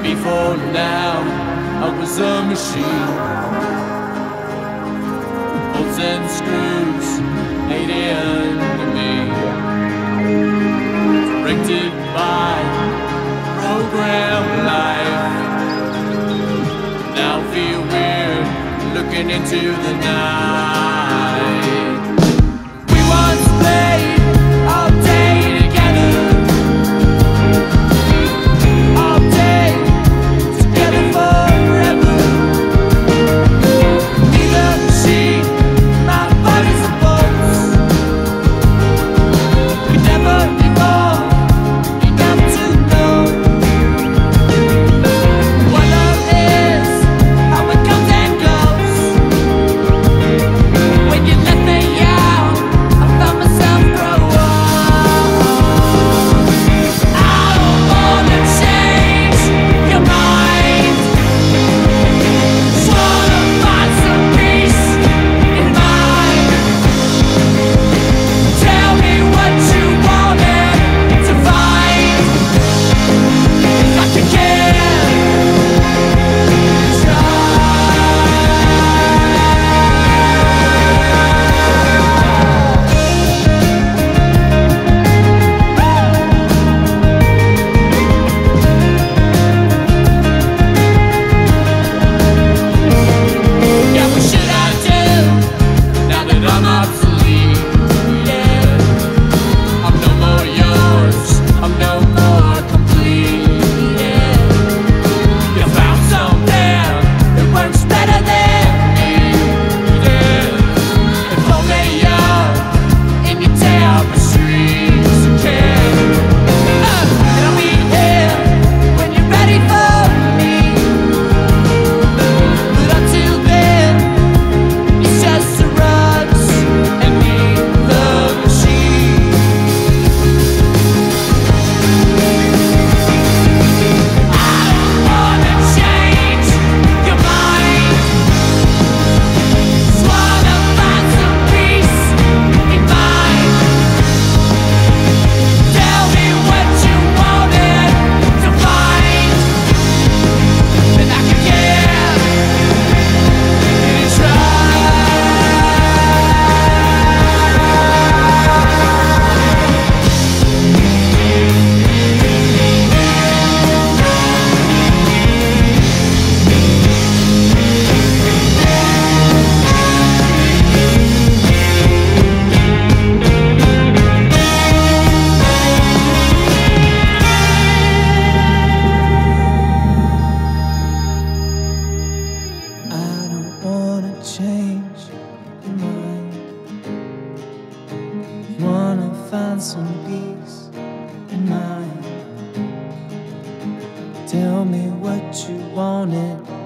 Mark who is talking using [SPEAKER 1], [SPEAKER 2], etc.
[SPEAKER 1] before now I was a machine. Bolts and screws made into me, directed by program life. Now feel weird looking into the night. We once played all day together, all day together forever. Neither she, my body's a bolts. We never evolved enough to know what love is, how it comes and goes. When you left me out, I found myself grow up. I don't wanna change your mind. Just wanna find some peace in mine. Tell me what you wanted to find. Like you can try. Yeah, what should I do now that I'm obsolete? Yeah, I'm no more yours, I'm no more complete. Yeah, you found something that works better than me. Yeah, and hold me up in your tapestries again. And I'll be here when you're ready for me. But until then, it's just a rush and me, the machine. I don't wanna change your mind. Just wanna find some peace in mine. Tell me what you wanted to find, and I can give it a try. I don't wanna change your mind. Wanna find some peace in mind. Tell me what you wanted